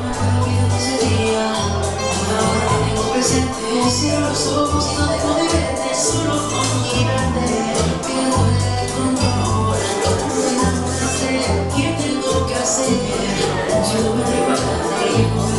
la vida no sería. Ahora tengo presente, cierro los ojos y no dejo de verte, solo con mirarte. Pierdo el control, no me enamorarte. ¿Qué tengo que hacer? Yo me recuerdo.